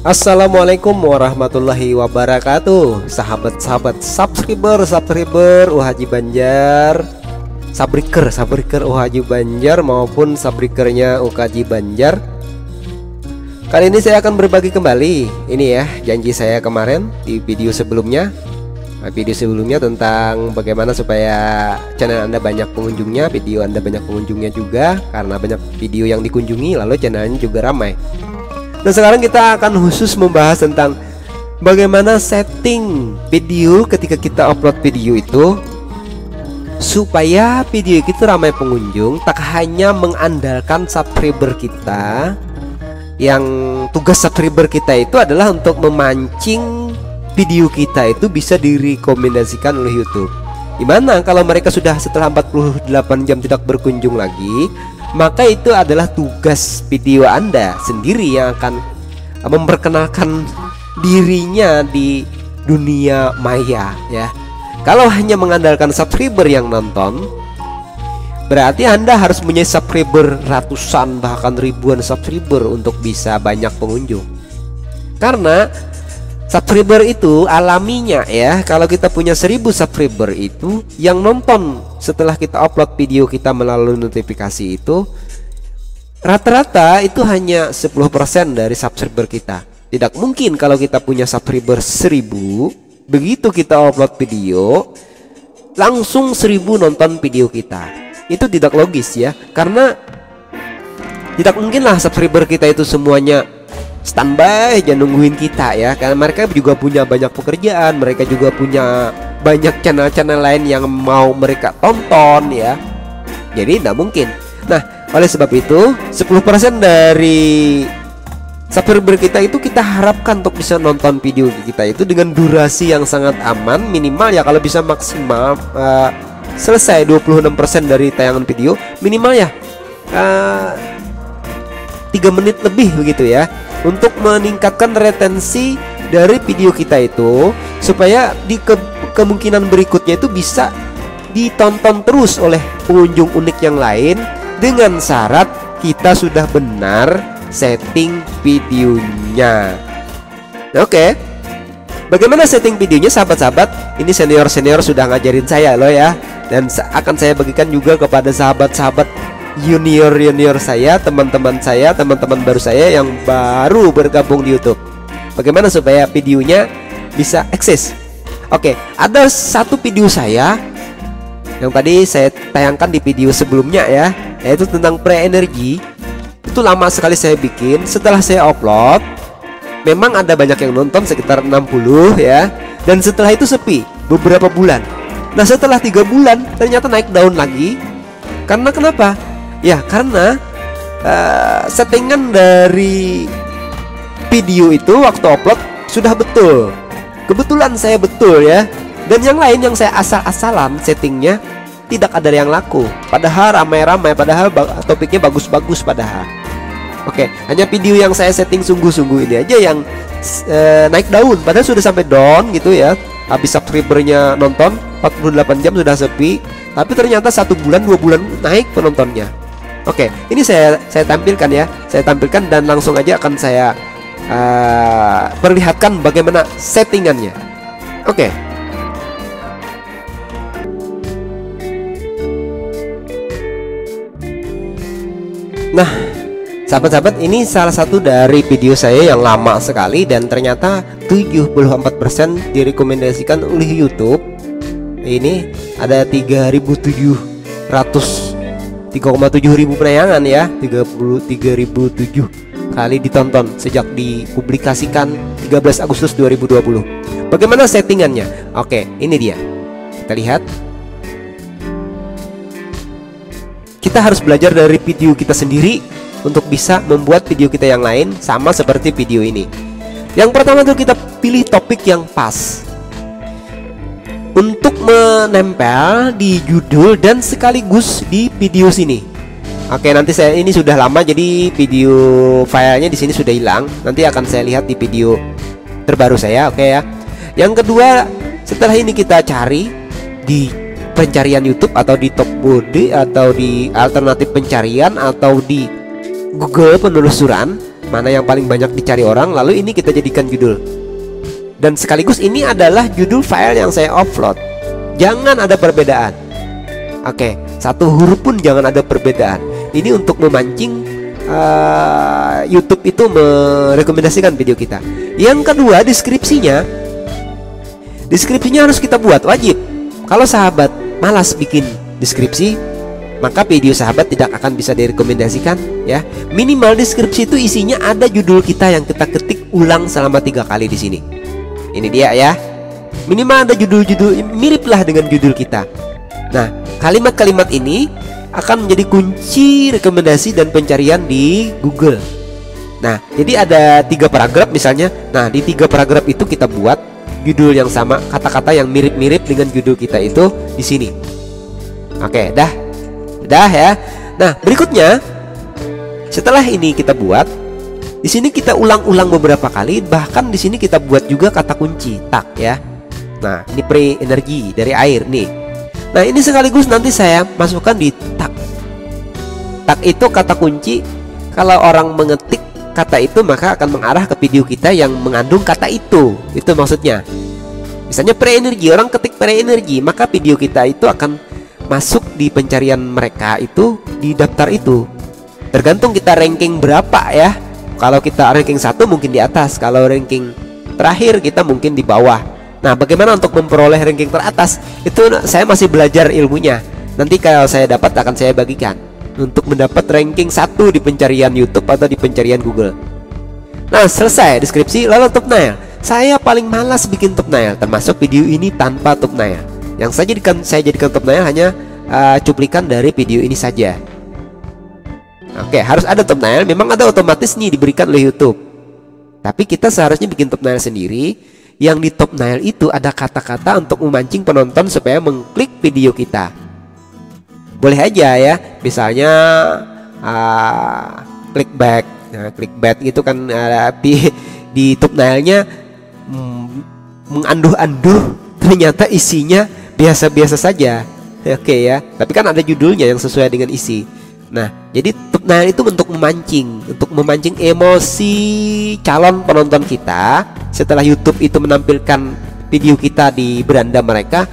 Assalamualaikum warahmatullahi wabarakatuh. Sahabat-sahabat subscriber Haji Banjar, sabriker Haji Banjar maupun sabrikernya Haji Banjar. Kali ini saya akan berbagi kembali. Ini ya janji saya kemarin di video sebelumnya. Video sebelumnya tentang bagaimana supaya channel Anda banyak pengunjungnya, video Anda banyak pengunjungnya juga. Karena banyak video yang dikunjungi lalu channelnya juga ramai. Nah sekarang kita akan khusus membahas tentang bagaimana setting video ketika kita upload video itu supaya video itu ramai pengunjung, tak hanya mengandalkan subscriber kita. Yang tugas subscriber kita itu adalah untuk memancing video kita itu bisa direkomendasikan oleh YouTube. Dimana kalau mereka sudah setelah 48 jam tidak berkunjung lagi, maka itu adalah tugas video Anda sendiri yang akan memperkenalkan dirinya di dunia maya ya. Kalau hanya mengandalkan subscriber yang nonton, berarti Anda harus punya subscriber ratusan bahkan ribuan subscriber untuk bisa banyak pengunjung. Karena subscriber itu alaminya ya, kalau kita punya 1000 subscriber itu yang nonton setelah kita upload video kita melalui notifikasi itu rata-rata itu hanya 10% dari subscriber kita. Tidak mungkin kalau kita punya subscriber 1000, begitu kita upload video langsung 1000 nonton video kita. Itu tidak logis ya, karena tidak mungkin lah subscriber kita itu semuanya standby aja nungguin kita ya, karena mereka juga punya banyak pekerjaan, mereka juga punya banyak channel-channel lain yang mau mereka tonton ya. Jadi tidak mungkin. Nah oleh sebab itu 10% dari subscriber kita itu kita harapkan untuk bisa nonton video kita itu dengan durasi yang sangat aman, minimal ya kalau bisa maksimal selesai 26% dari tayangan video, minimal ya 3 menit lebih begitu ya, untuk meningkatkan retensi dari video kita itu supaya di kemungkinan berikutnya itu bisa ditonton terus oleh pengunjung unik yang lain, dengan syarat kita sudah benar setting videonya. Oke, bagaimana setting videonya sahabat-sahabat? Ini senior sudah ngajarin saya loh ya, dan akan saya bagikan juga kepada sahabat-sahabat junior saya, teman-teman baru saya yang baru bergabung di YouTube. Bagaimana supaya videonya bisa eksis? Oke, ada satu video saya yang tadi saya tayangkan di video sebelumnya ya, yaitu tentang pre-energy. Itu lama sekali saya bikin. Setelah saya upload, memang ada banyak yang nonton, sekitar 60 ya, dan setelah itu sepi beberapa bulan. Nah setelah 3 bulan ternyata naik daun lagi. Karena kenapa? Ya karena settingan dari video itu waktu upload sudah betul. Kebetulan saya betul ya. Dan yang lain yang saya asal-asalan settingnya tidak ada yang laku. Padahal ramai-ramai, padahal topiknya bagus-bagus padahal. Oke, hanya video yang saya setting sungguh-sungguh ini aja yang naik daun. Padahal sudah sampai down gitu ya. Habis subscribernya nonton 48 jam sudah sepi, tapi ternyata 1 bulan 2 bulan naik penontonnya. Oke, ini saya tampilkan ya. Saya tampilkan dan langsung aja akan saya perlihatkan bagaimana settingannya. Oke. Nah, sahabat-sahabat, ini salah satu dari video saya yang lama sekali dan ternyata 74% direkomendasikan oleh YouTube. Ini ada 3,7 ribu penayangan ya, 33.007 kali ditonton sejak dipublikasikan 13 Agustus 2020. Bagaimana settingannya? Oke, ini dia. Kita lihat. Kita harus belajar dari video kita sendiri untuk bisa membuat video kita yang lain sama seperti video ini. Yang pertama itu kita pilih topik yang pas untuk menempel di judul dan sekaligus di video sini. Oke, nanti saya ini sudah lama jadi video filenya di sini sudah hilang. Nanti akan saya lihat di video terbaru saya. Oke ya. Yang kedua, setelah ini kita cari di pencarian YouTube atau di top body atau di alternatif pencarian atau di Google penelusuran. mana yang paling banyak dicari orang, lalu ini kita jadikan judul. Dan sekaligus ini adalah judul file yang saya upload. Jangan ada perbedaan. Oke, satu huruf pun jangan ada perbedaan. Ini untuk memancing YouTube itu merekomendasikan video kita. Yang kedua, deskripsinya harus kita buat, wajib. Kalau sahabat malas bikin deskripsi, maka video sahabat tidak akan bisa direkomendasikan ya. Minimal deskripsi itu isinya ada judul kita yang kita ketik ulang selama 3 kali di sini. Ini dia ya. Minimal ada judul-judul miriplah dengan judul kita. Nah, kalimat-kalimat ini akan menjadi kunci rekomendasi dan pencarian di Google. Nah, jadi ada 3 paragraf misalnya. Nah, di 3 paragraf itu kita buat judul yang sama, kata-kata yang mirip-mirip dengan judul kita itu di sini. Oke, dah ya. Nah, berikutnya setelah ini kita buat, di sini kita ulang-ulang beberapa kali, bahkan di sini kita buat juga kata kunci tag ya. Nah, ini pre-energi dari air nih. Nah, ini sekaligus nanti saya masukkan di tag. Tag itu kata kunci. Kalau orang mengetik kata itu, maka akan mengarah ke video kita yang mengandung kata itu. Itu maksudnya. Misalnya pre-energi, orang ketik pre-energi, maka video kita itu akan masuk di pencarian mereka itu di daftar itu. Tergantung kita ranking berapa ya. Kalau kita ranking 1 mungkin di atas, kalau ranking terakhir kita mungkin di bawah. Nah, bagaimana untuk memperoleh ranking teratas? Itu saya masih belajar ilmunya. Nanti kalau saya dapat akan saya bagikan untuk mendapat ranking 1 di pencarian YouTube atau di pencarian Google. Nah, selesai deskripsi, lalu thumbnail. Saya paling malas bikin thumbnail, termasuk video ini tanpa thumbnail. Yang saya jadikan thumbnail hanya cuplikan dari video ini saja. Oke, harus ada thumbnail. Memang ada otomatis nih diberikan oleh YouTube. Tapi kita seharusnya bikin thumbnail sendiri. Yang di thumbnail itu ada kata-kata untuk memancing penonton supaya mengklik video kita. Boleh aja ya, misalnya clickbait. Nah, clickbait itu kan di thumbnailnya menganduh-anduh, ternyata isinya biasa-biasa saja. Oke ya, tapi kan ada judulnya yang sesuai dengan isi. Nah, jadi thumbnail itu untuk memancing emosi calon penonton kita. Setelah YouTube itu menampilkan video kita di beranda mereka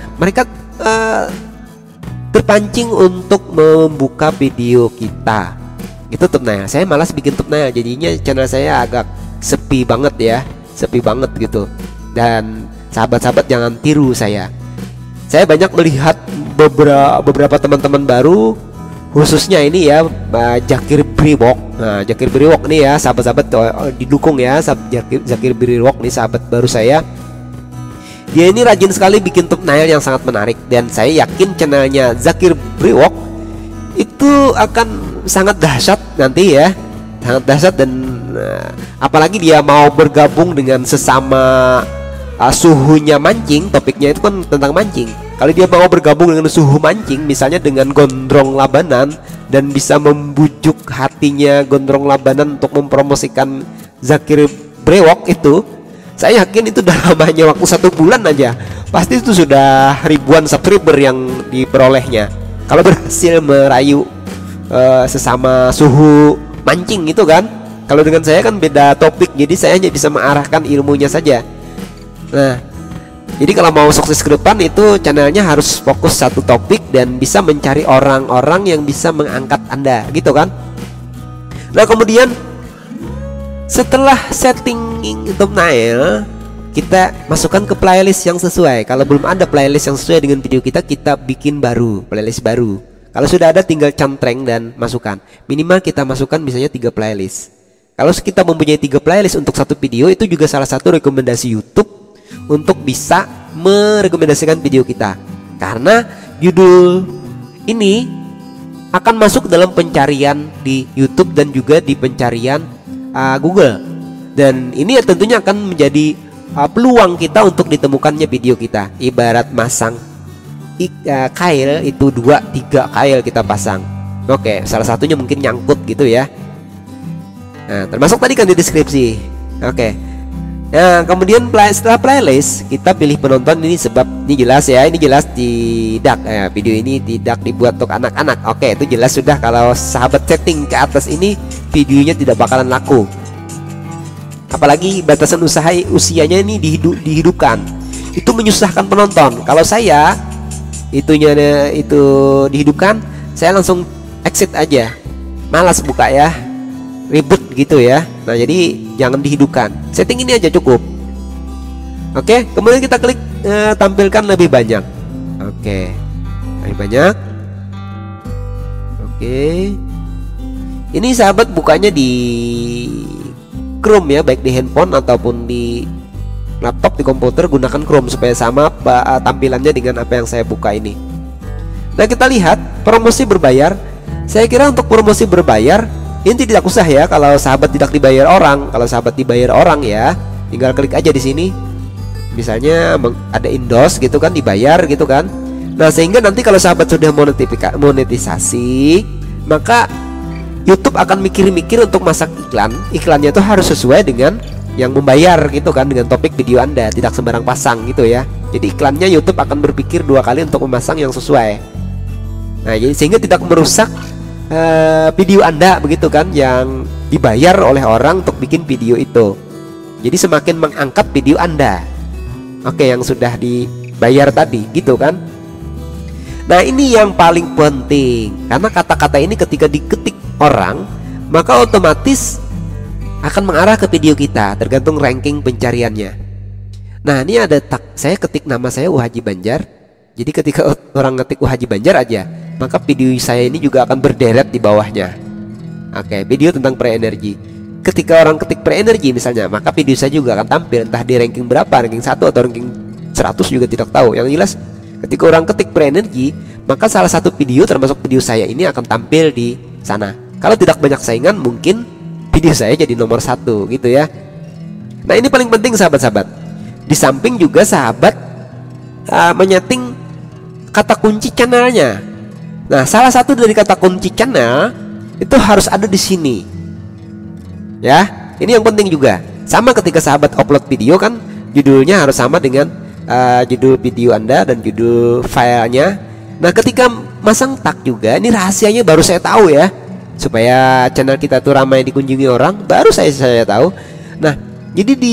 terpancing untuk membuka video kita. Itu thumbnail. Saya malas bikin thumbnail, jadinya channel saya agak sepi banget ya, sepi banget gitu. Dan sahabat-sahabat jangan tiru saya. Saya banyak melihat beberapa teman-teman baru, khususnya ini ya, Zakir Briwok. Nah, Zakir Briwok nih ya, sahabat-sahabat didukung ya, Zakir Briwok nih sahabat baru saya. Dia ini rajin sekali bikin thumbnail yang sangat menarik, dan saya yakin channelnya Zakir Briwok itu akan sangat dahsyat nanti ya, sangat dahsyat. Dan apalagi dia mau bergabung dengan sesama suhunya mancing, topiknya itu kan tentang mancing. Kalau dia mau bergabung dengan suhu mancing, misalnya dengan Gondrong Labanan, dan bisa membujuk hatinya Gondrong Labanan untuk mempromosikan Zakir Brewok itu, saya yakin itu dalam hanya waktu 1 bulan aja pasti itu sudah ribuan subscriber yang diperolehnya. Kalau berhasil merayu sesama suhu mancing itu kan. Kalau dengan saya kan beda topik, jadi saya hanya bisa mengarahkan ilmunya saja. Nah, jadi kalau mau sukses ke depan itu channelnya harus fokus satu topik dan bisa mencari orang-orang yang bisa mengangkat Anda, gitu kan? Nah, kemudian setelah setting thumbnail, kita masukkan ke playlist yang sesuai. Kalau belum ada playlist yang sesuai dengan video kita, kita bikin playlist baru. Kalau sudah ada tinggal cantreng dan masukkan. Minimal kita masukkan misalnya 3 playlist. Kalau kita mempunyai 3 playlist untuk satu video, itu juga salah satu rekomendasi YouTube untuk bisa merekomendasikan video kita, karena judul ini akan masuk dalam pencarian di YouTube dan juga di pencarian Google. Dan ini tentunya akan menjadi peluang kita untuk ditemukannya video kita. Ibarat masang kail itu 2-3 kail kita pasang. Oke, salah satunya mungkin nyangkut gitu ya. Nah, termasuk tadi kan di deskripsi. Oke. Nah, kemudian setelah playlist kita pilih penonton ini, sebab ini jelas ya, ini jelas tidak video ini tidak dibuat untuk anak-anak. Oke, itu jelas sudah. Kalau sahabat setting ke atas ini, videonya tidak bakalan laku. apalagi batasan usianya ini dihidupkan, itu menyusahkan penonton. Kalau saya itu dihidupkan, saya langsung exit aja, malas buka ya, ribet gitu ya. Nah jadi jangan dihidupkan, setting ini aja cukup. Oke, kemudian kita klik tampilkan lebih banyak. Oke, lebih banyak. Oke, ini sahabat bukanya di Chrome ya, baik di handphone ataupun di laptop, di komputer, gunakan Chrome supaya sama tampilannya dengan apa yang saya buka ini. Nah kita lihat promosi berbayar. Saya kira untuk promosi berbayar ini tidak usah ya kalau sahabat tidak dibayar orang. Kalau sahabat dibayar orang ya, tinggal klik aja di sini. Misalnya ada endorse gitu kan, dibayar gitu kan. Nah sehingga nanti kalau sahabat sudah monetisasi, maka YouTube akan mikir-mikir untuk masak iklan. Iklannya itu harus sesuai dengan yang membayar gitu kan, dengan topik video Anda, tidak sembarang pasang gitu ya. Jadi iklannya YouTube akan berpikir 2 kali untuk memasang yang sesuai. Nah jadi sehingga tidak merusak video Anda begitu kan, yang dibayar oleh orang untuk bikin video itu. Jadi semakin mengangkat video Anda, oke, yang sudah dibayar tadi gitu kan. Nah ini yang paling penting, karena kata-kata ini ketika diketik orang, maka otomatis akan mengarah ke video kita, tergantung ranking pencariannya. Nah ini ada saya ketik nama saya Haji Banjar. Jadi ketika orang ngetik Haji Banjar aja, maka video saya ini juga akan berderet di bawahnya. Oke, video tentang pre-energy. Ketika orang ketik pre-energy misalnya, maka video saya juga akan tampil, entah di ranking berapa, ranking 1 atau ranking 100 juga tidak tahu. Yang jelas ketika orang ketik pre-energy, maka salah satu video termasuk video saya ini akan tampil di sana. Kalau tidak banyak saingan, mungkin video saya jadi nomor 1 gitu ya. Nah ini paling penting sahabat-sahabat. Di samping juga sahabat menyeting kata kunci channelnya. Nah salah satu dari kata kunci channel itu harus ada di sini ya. Ini yang penting juga. Sama ketika sahabat upload video kan, judulnya harus sama dengan judul video Anda dan judul filenya. Nah ketika masang tag juga, ini rahasianya baru saya tahu ya, supaya channel kita tuh ramai dikunjungi orang, baru saya tahu. Nah jadi di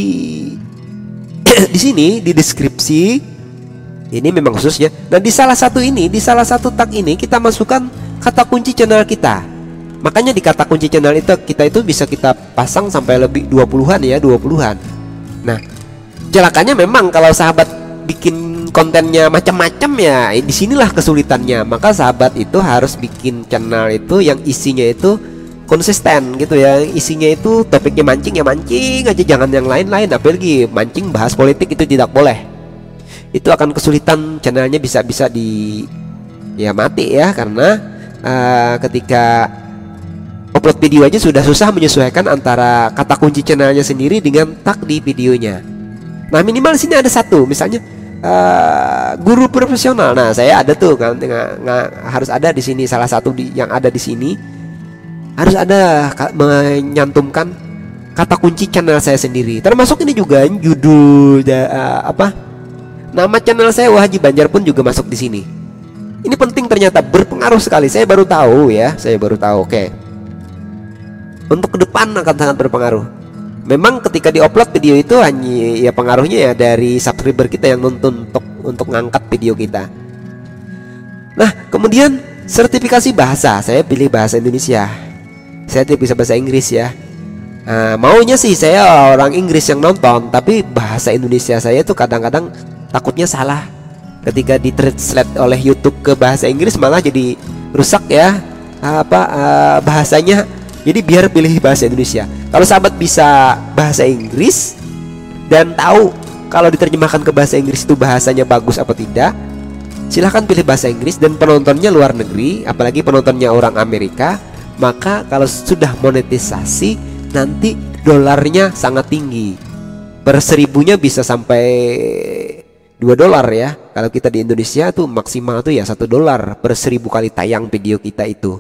di sini di deskripsi ini memang khususnya. Nah di salah satu tag ini kita masukkan kata kunci channel kita. Makanya di kata kunci channel itu kita bisa kita pasang sampai lebih 20-an ya, 20-an. Nah celakanya memang kalau sahabat bikin kontennya macam-macam ya, disinilah kesulitannya. Maka sahabat itu harus bikin channel itu yang isinya itu konsisten gitu ya. Isinya itu topiknya mancing ya, mancing aja, jangan yang lain-lain. Apalagi mancing bahas politik itu tidak boleh. Itu akan kesulitan, channelnya bisa mati ya, karena ketika upload video aja sudah susah menyesuaikan antara kata kunci channelnya sendiri dengan tag di videonya. Nah minimal sini ada satu, misalnya guru profesional. Nah saya ada tuh kan, harus ada di sini, salah satu yang ada di sini harus ada menyantumkan kata kunci channel saya sendiri. Termasuk ini juga judul nama channel saya Haji Banjar pun juga masuk di sini. Ini penting, ternyata berpengaruh sekali. Saya baru tahu ya, Oke. Untuk ke depan akan sangat berpengaruh. Memang ketika diupload video itu hanya ya pengaruhnya ya dari subscriber kita yang nonton untuk ngangkat video kita. Nah, kemudian sertifikasi bahasa, saya pilih bahasa Indonesia. Saya tidak bisa bahasa Inggris ya. Maunya sih saya orang Inggris yang nonton, tapi bahasa Indonesia saya itu kadang-kadang takutnya salah. Ketika ditranslate oleh YouTube ke bahasa Inggris malah jadi rusak ya bahasanya. Jadi biar pilih bahasa Indonesia. Kalau sahabat bisa bahasa Inggris dan tahu kalau diterjemahkan ke bahasa Inggris itu bahasanya bagus apa tidak, silahkan pilih bahasa Inggris. Dan penontonnya luar negeri, apalagi penontonnya orang Amerika, maka kalau sudah monetisasi nanti dolarnya sangat tinggi. Per 1000-nya bisa sampai $2 ya. Kalau kita di Indonesia tuh maksimal tuh ya $1 per 1000 kali tayang video kita itu.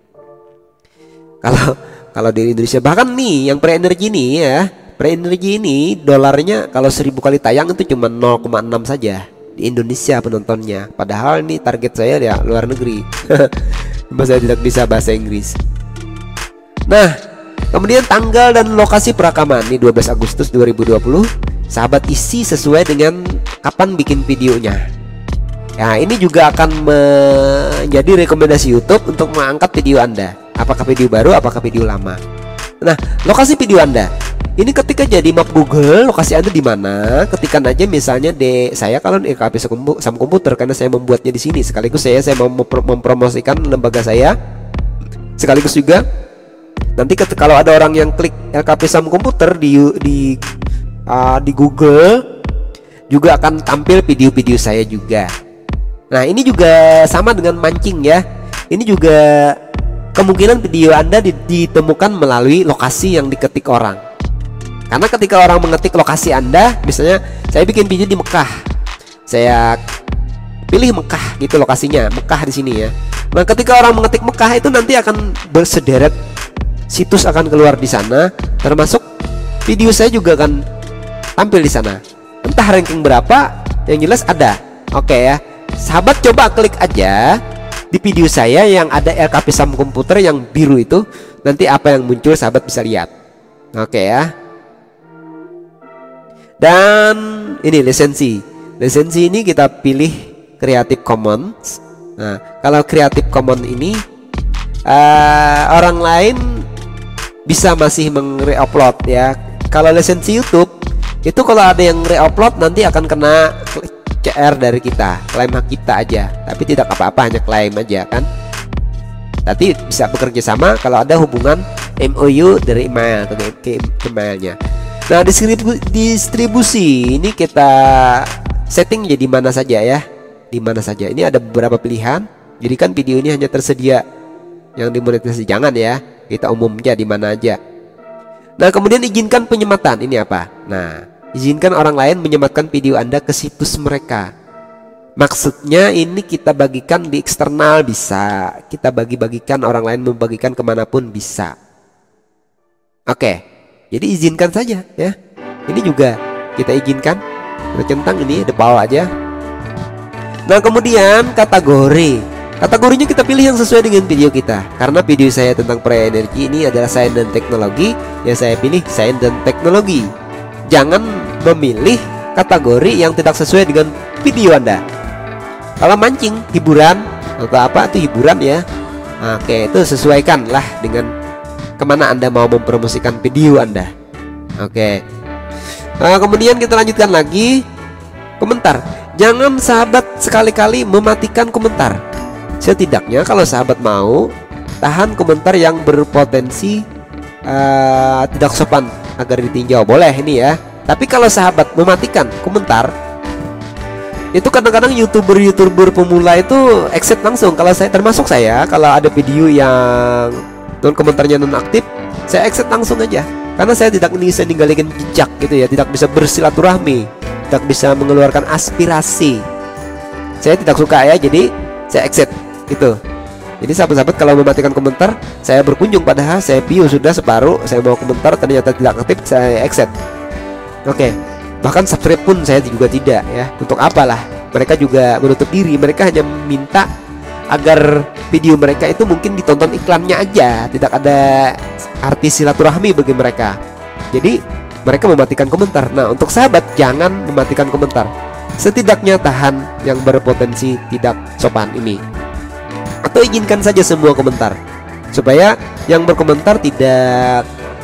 Kalau di Indonesia, bahkan nih yang pre-energy nih ya, pre-energy ini dolarnya kalau 1000 kali tayang itu cuma 0,6 saja di Indonesia penontonnya. Padahal ini target saya ya luar negeri. Cuma saya tidak bisa bahasa Inggris. Nah Kemudian tanggal dan lokasi perekaman, ini 12 Agustus 2020. Sahabat isi sesuai dengan kapan bikin videonya. Nah, ini juga akan menjadi rekomendasi YouTube untuk mengangkat video Anda. Apakah video baru, apakah video lama. Nah, lokasi video Anda. Ini ketika jadi map Google, lokasi Anda di mana? Ketikkan aja misalnya saya kalau RKP Sam Komputer, karena saya membuatnya di sini. Sekaligus saya mau mempromosikan lembaga saya. Sekaligus juga nanti kalau ada orang yang klik LKP Sam Komputer di Google, juga akan tampil video-video saya juga. Nah, ini juga sama dengan mancing ya. Ini juga kemungkinan video Anda ditemukan melalui lokasi yang diketik orang. Karena ketika orang mengetik lokasi Anda, misalnya saya bikin video di Mekah, saya pilih Mekah gitu lokasinya, Mekah di sini ya. Nah, ketika orang mengetik Mekah itu nanti akan bersederet situs akan keluar di sana, termasuk video saya juga akan tampil di sana. Entah ranking berapa, yang jelas ada. Oke ya, sahabat coba klik aja di video saya yang ada LKP Sam Komputer yang biru itu, nanti apa yang muncul sahabat bisa lihat. Oke ya. Dan ini lisensi ini kita pilih Creative Commons. Nah, kalau Creative Commons ini orang lain bisa masih meng-reupload ya. Kalau lisensi YouTube itu kalau ada yang re-upload nanti akan kena CR dari kita, klaim hak kita aja. Tapi tidak apa-apa, hanya klaim aja kan. Tapi bisa bekerja sama kalau ada hubungan MOU dari email atau ke emailnya. Nah, distribusi ini kita setting jadi mana saja ya, di mana saja. Ini ada beberapa pilihan. Jadi kan video ini hanya tersedia yang dimonetisasi, jangan ya, kita umumnya di mana aja. Nah, kemudian izinkan penyematan, ini apa? Nah, izinkan orang lain menyematkan video Anda ke situs mereka. Maksudnya ini kita bagikan di eksternal bisa, kita bagi-bagikan, orang lain membagikan kemanapun bisa. Oke. Jadi izinkan saja ya. Ini juga kita izinkan. Kita centang ini depan aja. Nah, kemudian kategori. Kategorinya kita pilih yang sesuai dengan video kita. Karena video saya tentang pre-energi ini adalah sains dan teknologi, ya saya pilih sains dan teknologi. Jangan memilih kategori yang tidak sesuai dengan video Anda. Kalau mancing, hiburan atau apa itu hiburan ya. Oke, itu sesuaikanlah dengan kemana Anda mau mempromosikan video Anda. Oke. Nah, kemudian kita lanjutkan lagi. Komentar. Jangan sahabat sekali-kali mematikan komentar. Setidaknya kalau sahabat mau, tahan komentar yang berpotensi tidak sopan agar ditinjau. Boleh ini ya. Tapi kalau sahabat mematikan komentar, itu kadang-kadang youtuber pemula itu exit langsung. Kalau saya, termasuk saya, kalau ada video yang komentarnya non aktif, saya exit langsung aja. Karena saya tidak bisa ninggalin jejak gitu ya, tidak bisa bersilaturahmi, tidak bisa mengeluarkan aspirasi. Saya tidak suka ya, jadi saya exit gitu. Jadi sahabat-sahabat kalau mematikan komentar, saya berkunjung padahal saya view sudah separuh, saya mau komentar ternyata tidak aktif, saya exit. Oke. Bahkan subscribe pun saya juga tidak ya. Untuk apalah? Mereka juga menutup diri, mereka hanya minta agar video mereka itu mungkin ditonton iklannya aja, tidak ada arti silaturahmi bagi mereka. Jadi mereka mematikan komentar. Nah, untuk sahabat jangan mematikan komentar. Setidaknya tahan yang berpotensi tidak sopan ini. Atau izinkan saja semua komentar supaya yang berkomentar tidak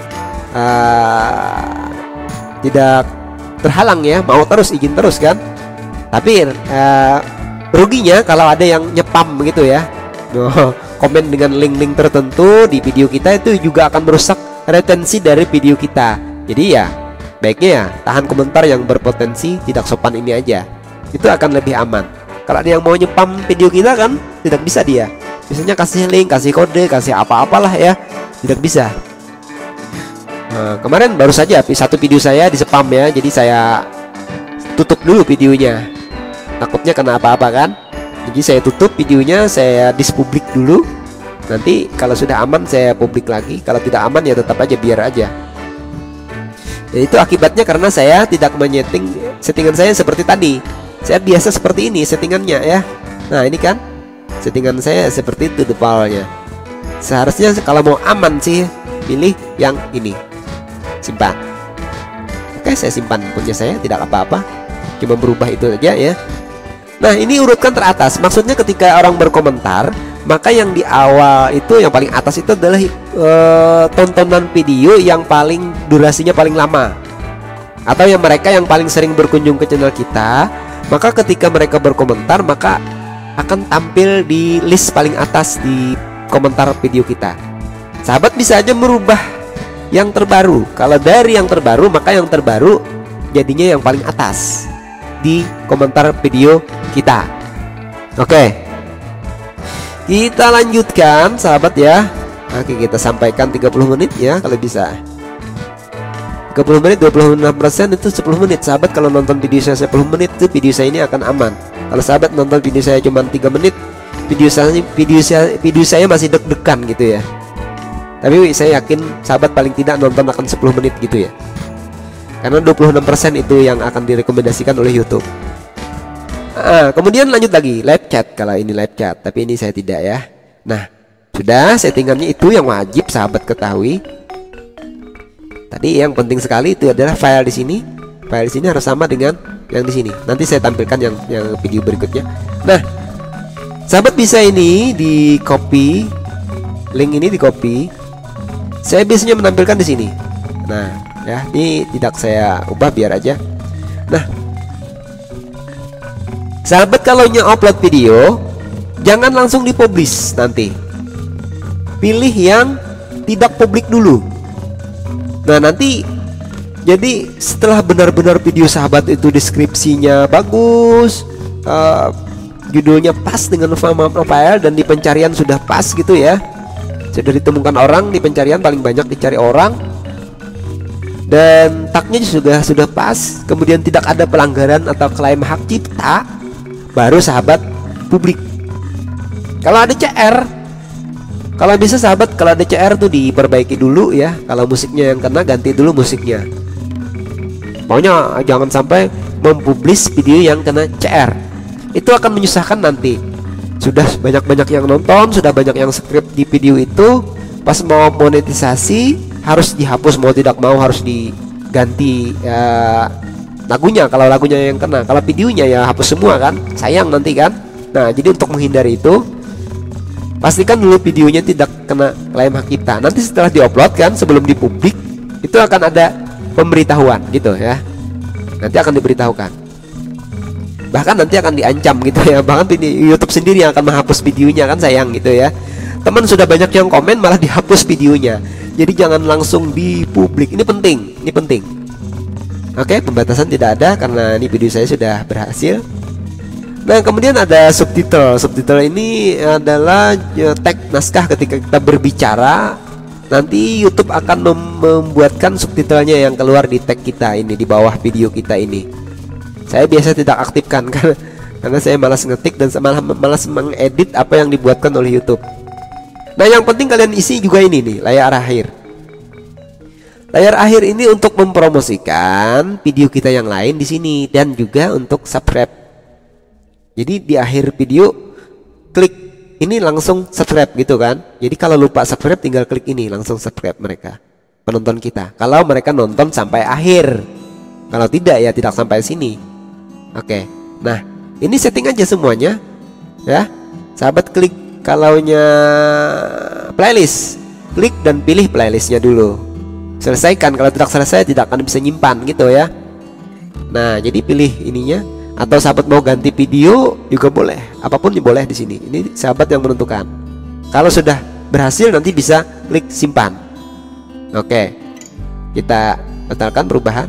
terhalang ya, mau terus izin terus kan. Tapi ruginya kalau ada yang nyepam gitu ya, komen dengan link-link tertentu di video kita, itu juga akan merusak retensi dari video kita. Jadi ya baiknya ya tahan komentar yang berpotensi tidak sopan ini aja, itu akan lebih aman. Kalau ada yang mau nyepam video kita kan tidak bisa dia, misalnya kasih link, kasih kode, kasih apa-apalah ya, tidak bisa. Nah, kemarin baru saja satu video saya di spam ya, jadi saya tutup dulu videonya, takutnya kena apa-apa kan. Jadi saya tutup videonya, saya dispublik dulu. Nanti kalau sudah aman saya publik lagi, kalau tidak aman ya tetap aja biar aja. Dan itu akibatnya karena saya tidak menyeting settingan saya seperti tadi. Saya biasa seperti ini settingannya ya. Nah ini kan settingan saya seperti itu defaultnya. Seharusnya kalau mau aman sih pilih yang ini, simpan. Oke, saya simpan punya saya, tidak apa-apa, cuma berubah itu aja ya. Nah, ini urutkan teratas, maksudnya ketika orang berkomentar, maka yang di awal itu, yang paling atas itu adalah tontonan video yang paling durasinya paling lama, atau yang mereka yang paling sering berkunjung ke channel kita. Maka ketika mereka berkomentar, maka akan tampil di list paling atas di komentar video kita. Sahabat bisa aja merubah yang terbaru. Kalau dari yang terbaru, maka yang terbaru jadinya yang paling atas di komentar video kita. Oke, kita lanjutkan sahabat ya. Oke, kita sampaikan 30 menit ya kalau bisa. 30 menit, 26% itu 10 menit. Sahabat kalau nonton video saya 10 menit itu video saya ini akan aman. Kalau sahabat nonton video saya cuma 3 menit, video saya masih deg-degan gitu ya. Tapi saya yakin sahabat paling tidak nonton akan 10 menit gitu ya. Karena 26% itu yang akan direkomendasikan oleh YouTube. Kemudian lanjut lagi live chat, kalau ini live chat, tapi ini saya tidak ya. Nah, sudah settingannya itu yang wajib sahabat ketahui. Tadi yang penting sekali itu adalah file di sini. File di sini harus sama dengan yang di sini. Nanti saya tampilkan yang video berikutnya. Nah, sahabat bisa ini di copy, link ini di copy. Saya biasanya menampilkan di sini. Nah, ya, ini tidak saya ubah biar aja. Nah, sahabat kalau upload video, jangan langsung dipublish nanti. Pilih yang tidak publik dulu. Nah, nanti jadi setelah benar-benar video sahabat itu deskripsinya bagus, judulnya pas dengan profile dan di pencarian sudah pas gitu ya, sudah ditemukan orang di pencarian, paling banyak dicari orang, dan tagnya sudah pas, kemudian tidak ada pelanggaran atau klaim hak cipta, baru sahabat publik. Kalau ada CR, kalau bisa sahabat, kalau ada CR tuh diperbaiki dulu ya. Kalau musiknya yang kena, ganti dulu musiknya. Pokoknya jangan sampai mempublish video yang kena CR. Itu akan menyusahkan nanti. Sudah banyak-banyak yang nonton, sudah banyak yang subscribe di video itu, pas mau monetisasi harus dihapus, mau tidak mau harus diganti ya, lagunya. Kalau lagunya yang kena, kalau videonya ya hapus semua kan, sayang nanti kan. Nah, jadi untuk menghindari itu, pastikan dulu videonya tidak kena klaim hak cipta. Nanti setelah diupload kan, sebelum dipublik, itu akan ada pemberitahuan gitu ya. Nanti akan diberitahukan. Bahkan nanti akan diancam gitu ya. Bahkan YouTube sendiri yang akan menghapus videonya kan, sayang gitu ya. Teman sudah banyak yang komen malah dihapus videonya. Jadi jangan langsung dipublik. Ini penting, ini penting. Oke, pembatasan tidak ada karena ini video saya sudah berhasil. Nah, kemudian ada subtitle. Subtitle ini adalah tag naskah ketika kita berbicara. Nanti YouTube akan membuatkan subtitlenya yang keluar di tag kita ini, di bawah video kita ini. Saya biasa tidak aktifkan karena saya malas ngetik dan malas mengedit apa yang dibuatkan oleh YouTube. Nah, yang penting kalian isi juga ini nih, layar akhir. Layar akhir ini untuk mempromosikan video kita yang lain di sini dan juga untuk subscribe. Jadi di akhir video klik ini langsung subscribe gitu kan. Jadi kalau lupa subscribe tinggal klik ini langsung subscribe mereka, penonton kita. Kalau mereka nonton sampai akhir. Kalau tidak ya tidak sampai sini. Oke. Nah, ini setting aja semuanya ya. Sahabat klik kalaunya playlist, klik dan pilih playlistnya dulu. Selesaikan. Kalau tidak selesai tidak akan bisa nyimpan gitu ya. Nah, jadi pilih ininya. Atau sahabat mau ganti video juga boleh, apapun boleh di sini. Ini sahabat yang menentukan. Kalau sudah berhasil nanti bisa klik simpan. Oke, kita batalkan perubahan.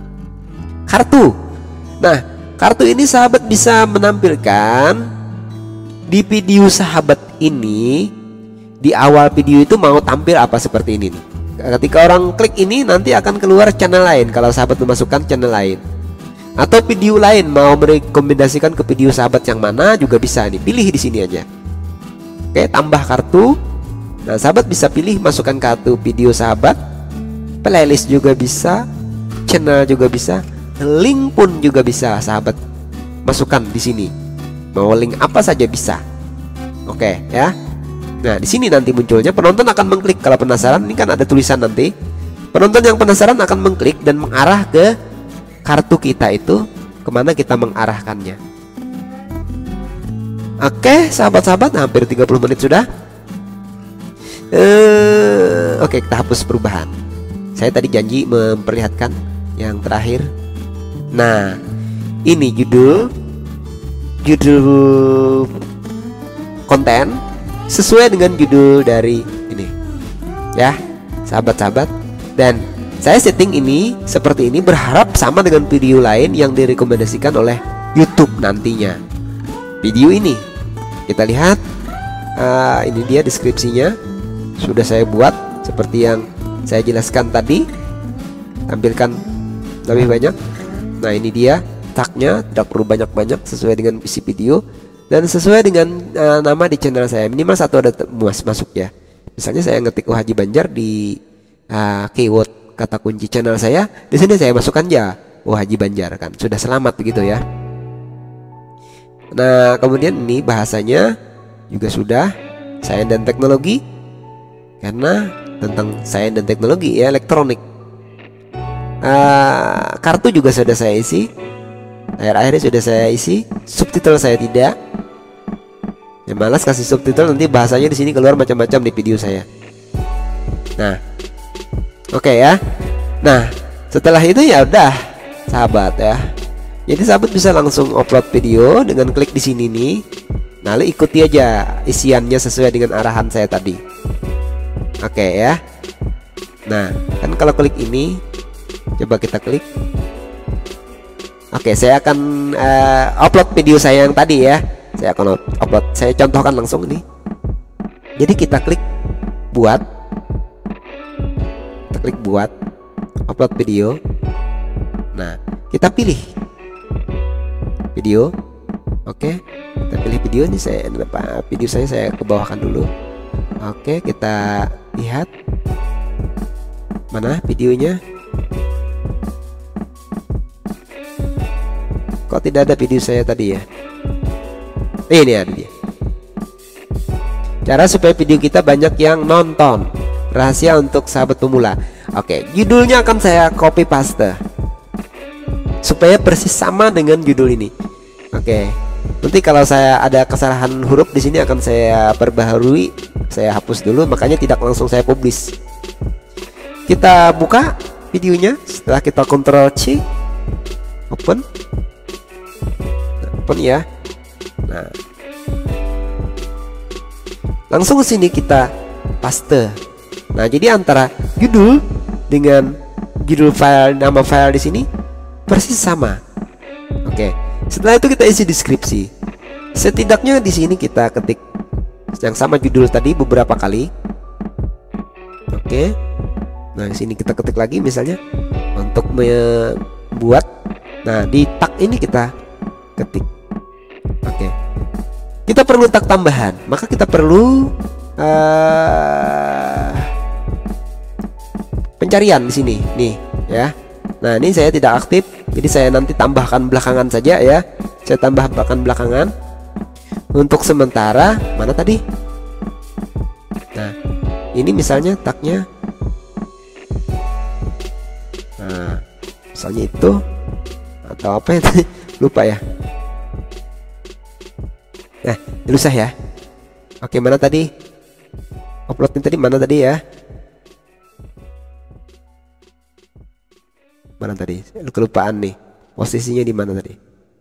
Kartu. Nah, kartu ini sahabat bisa menampilkan di video sahabat ini. Di awal video itu mau tampil apa seperti ini nih. Ketika orang klik ini nanti akan keluar channel lain. Kalau sahabat memasukkan channel lain atau video lain, mau merekomendasikan ke video sahabat yang mana juga bisa nih, pilih di sini aja. Oke, tambah kartu. Nah, sahabat bisa pilih masukkan kartu video sahabat, playlist juga bisa, channel juga bisa, link pun juga bisa sahabat masukkan di sini. Mau link apa saja bisa. Oke ya. Nah, di sini nanti munculnya penonton akan mengklik. Kalau penasaran, ini kan ada tulisan nanti. Penonton yang penasaran akan mengklik dan mengarah ke kartu kita itu, kemana kita mengarahkannya. Oke, sahabat-sahabat, hampir 30 menit sudah. Oke, kita hapus perubahan. Saya tadi janji memperlihatkan yang terakhir. Nah, ini judul konten sesuai dengan judul dari ini ya, sahabat-sahabat. Dan saya setting ini seperti ini, berharap sama dengan video lain yang direkomendasikan oleh YouTube nantinya. Video ini kita lihat, ini dia deskripsinya, sudah saya buat seperti yang saya jelaskan tadi, tampilkan lebih banyak. Nah, ini dia tagnya, tidak perlu banyak-banyak, sesuai dengan isi video dan sesuai dengan nama di channel saya. Minimal satu ada masuk ya. Misalnya saya ngetik Haji Banjar di keyword kata kunci channel saya, di sini saya masukkan ya Haji Banjar, kan sudah selamat begitu ya. Nah, kemudian ini bahasanya juga sudah sains dan teknologi, karena tentang sains dan teknologi ya, elektronik. Kartu juga sudah saya isi, akhir-akhirnya sudah saya isi. Subtitle saya tidak. Ya, malas kasih subtitle, nanti bahasanya di sini keluar macam-macam di video saya. Nah, oke ya. Nah, setelah itu ya udah, sahabat ya. Jadi sahabat bisa langsung upload video dengan klik di sini nih. Nah, lalu ikuti aja isiannya sesuai dengan arahan saya tadi. Oke ya. Nah, kan kalau klik ini, coba kita klik. Oke, saya akan upload video saya yang tadi ya. Saya akan upload, saya contohkan langsung nih. Jadi kita klik buat, upload video. Nah, kita pilih video. Oke, kita pilih video ini. Video saya ke bawahkan dulu. Oke, kita lihat mana videonya. Kok tidak ada video saya tadi ya? Ini ada dia. Cara supaya video kita banyak yang nonton, rahasia untuk sahabat pemula. Oke, judulnya akan saya copy paste supaya persis sama dengan judul ini. Oke, nanti kalau saya ada kesalahan huruf di sini akan saya perbaharui, saya hapus dulu, makanya tidak langsung saya publish. Kita buka videonya, setelah kita Ctrl C, open ya. Nah, langsung ke sini kita paste. Nah, jadi antara judul dengan judul file, nama file di sini persis sama. Oke, setelah itu kita isi deskripsi. Setidaknya di sini kita ketik yang sama judul tadi beberapa kali. Oke. Nah, di sini kita ketik lagi misalnya untuk membuat. Nah, di tag ini kita ketik. Oke. Kita perlu tag tambahan, maka kita perlu pencarian di sini nih ya. Nah, ini saya tidak aktif, jadi saya nanti tambahkan belakangan saja ya. Saya tambahkan belakangan. Untuk sementara mana tadi? Nah, ini misalnya tagnya. Nah, misalnya itu atau apa ya? Lupa ya. Nah, susah ya. Oke, mana tadi? Uploadnya tadi mana tadi ya? Mana tadi? Kelupaan nih. Posisinya di mana tadi?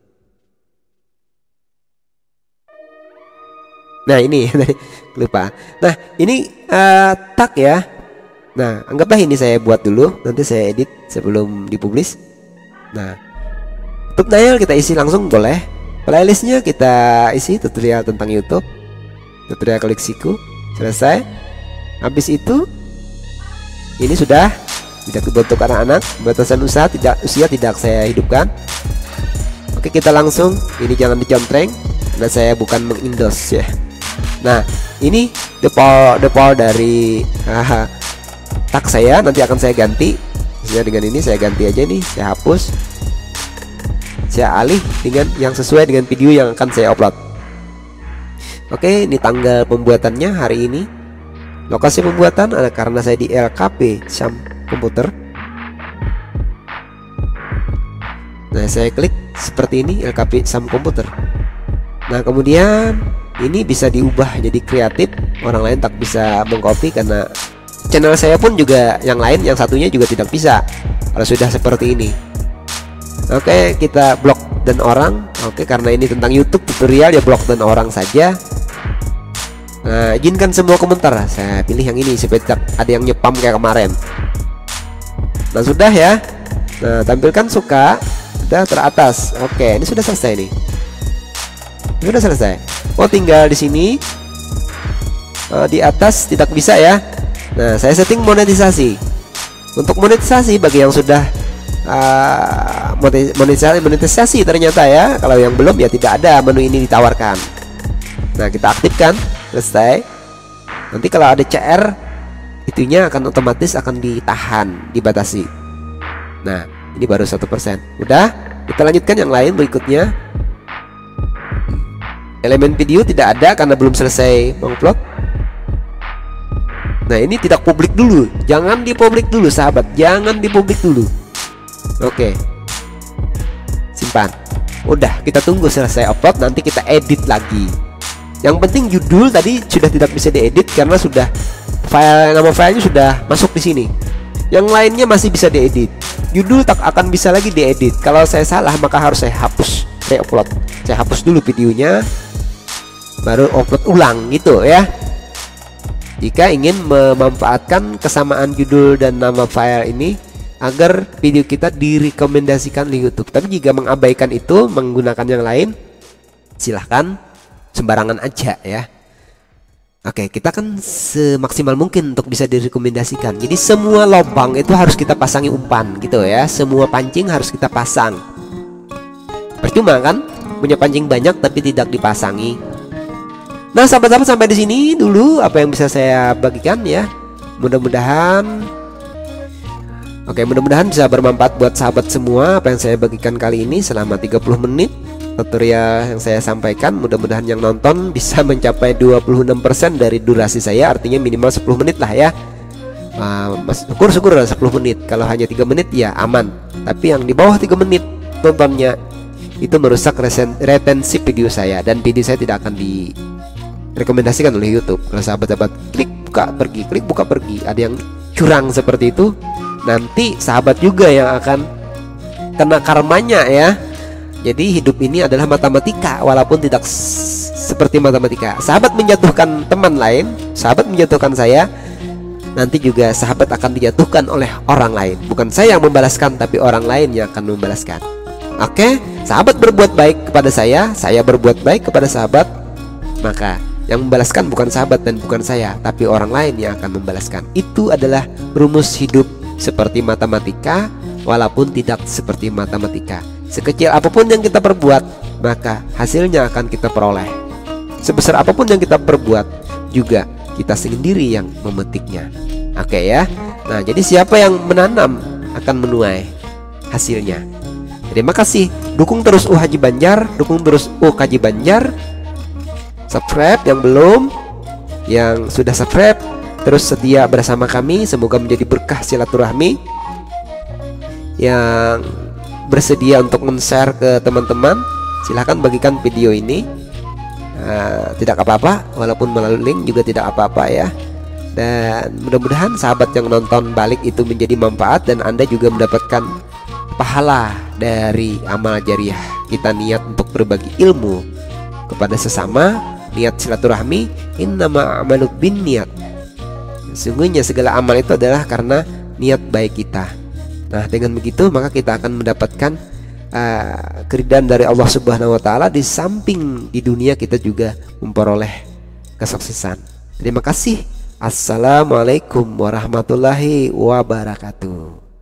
Nah, ini kelupaan. Nah, ini tag ya. Nah, anggaplah ini saya buat dulu, nanti saya edit sebelum dipublish. Nah, thumbnail kita isi langsung boleh. Playlistnya kita isi tutorial tentang YouTube, tutorial koleksiku, selesai. Habis itu ini sudah tidak bentuk anak-anak, batasan usia tidak saya hidupkan. Oke, kita langsung, ini jangan dicontreng karena saya bukan mengendorse ya. Nah, ini the power dari tag saya nanti akan saya ganti. Misalnya dengan ini saya ganti aja nih, saya hapus. Saya alih dengan yang sesuai dengan video yang akan saya upload. Oke, ini tanggal pembuatannya hari ini. Lokasi pembuatan ada karena saya di LKP Sam Komputer. Nah, saya klik seperti ini, LKP Sam Komputer. Nah, kemudian ini bisa diubah jadi kreatif. Orang lain tak bisa mengcopy karena channel saya pun juga yang lain, yang satunya juga tidak bisa kalau sudah seperti ini. Oke, kita blok dan orang. Oke, karena ini tentang YouTube tutorial ya, blok dan orang saja. Nah, izinkan semua komentar. Saya pilih yang ini supaya tidak ada yang nyepam kayak kemarin. Nah, sudah ya. Nah, tampilkan suka. Sudah teratas. Oke, ini sudah selesai nih. Sudah selesai. Oh, tinggal di sini. Di atas tidak bisa ya. Nah, saya setting monetisasi. Untuk monetisasi bagi yang sudah monetisasi ternyata ya. Kalau yang belum ya tidak ada menu ini ditawarkan. Nah, kita aktifkan. Selesai. Nanti kalau ada CR, itunya akan otomatis akan ditahan, dibatasi. Nah, ini baru 1%. Udah, kita lanjutkan yang lain berikutnya. Elemen video tidak ada karena belum selesai mengupload. Nah, ini tidak publik dulu. Jangan dipublik dulu sahabat, jangan dipublik dulu. Oke, simpan. Udah, kita tunggu selesai upload, nanti kita edit lagi. Yang penting judul tadi sudah tidak bisa diedit karena sudah nama filenya sudah masuk di sini. Yang lainnya masih bisa diedit. Judul tak akan bisa lagi diedit. Kalau saya salah maka harus saya hapus, saya upload. Saya hapus dulu videonya, baru upload ulang gitu ya. Jika ingin memanfaatkan kesamaan judul dan nama file ini agar video kita direkomendasikan di YouTube. Tapi jika mengabaikan itu, menggunakan yang lain, silahkan sembarangan aja ya. Oke, kita kan semaksimal mungkin untuk bisa direkomendasikan. Jadi semua lubang itu harus kita pasangi umpan gitu ya. Semua pancing harus kita pasang. Percuma kan punya pancing banyak tapi tidak dipasangi. Nah, sahabat-sahabat, sampai di sini dulu apa yang bisa saya bagikan ya. Mudah-mudahan bisa bermanfaat buat sahabat semua apa yang saya bagikan kali ini selama 30 menit. Tutorial yang saya sampaikan, mudah-mudahan yang nonton bisa mencapai 26% dari durasi saya, artinya minimal 10 menit lah ya. Syukur-syukur lah 10 menit. Kalau hanya 3 menit ya aman. Tapi yang di bawah 3 menit nontonnya itu merusak retensi video saya, dan video saya tidak akan direkomendasikan oleh YouTube. Kalau sahabat-sahabat klik buka pergi, ada yang curang seperti itu, nanti sahabat juga yang akan kena karmanya ya. Jadi hidup ini adalah matematika, walaupun tidak seperti matematika. Sahabat menjatuhkan teman lain, sahabat menjatuhkan saya, nanti juga sahabat akan dijatuhkan oleh orang lain. Bukan saya yang membalaskan, tapi orang lain yang akan membalaskan. Oke, sahabat berbuat baik kepada saya berbuat baik kepada sahabat, maka yang membalaskan bukan sahabat dan bukan saya, tapi orang lain yang akan membalaskan. Itu adalah rumus hidup seperti matematika, walaupun tidak seperti matematika. Sekecil apapun yang kita perbuat, maka hasilnya akan kita peroleh. Sebesar apapun yang kita perbuat, juga kita sendiri yang memetiknya. Oke ya. Nah, jadi siapa yang menanam akan menuai hasilnya. Terima kasih. Dukung terus Haji Banjar, dukung terus Kaji Banjar. Subscribe yang belum, yang sudah subscribe terus setia bersama kami. Semoga menjadi berkah silaturahmi. Yang bersedia untuk men-share ke teman-teman, silahkan bagikan video ini. Tidak apa-apa, walaupun melalui link juga tidak apa-apa ya. Dan mudah-mudahan sahabat yang nonton balik itu menjadi manfaat, dan Anda juga mendapatkan pahala dari amal jariah. Kita niat untuk berbagi ilmu kepada sesama, niat silaturahmi. Innama a'malu binniyat. Sesungguhnya segala amal itu adalah karena niat baik kita. Nah, dengan begitu maka kita akan mendapatkan keridhaan dari Allah Subhanahu wa taala. Di samping di dunia kita juga memperoleh kesuksesan. Terima kasih. Assalamualaikum warahmatullahi wabarakatuh.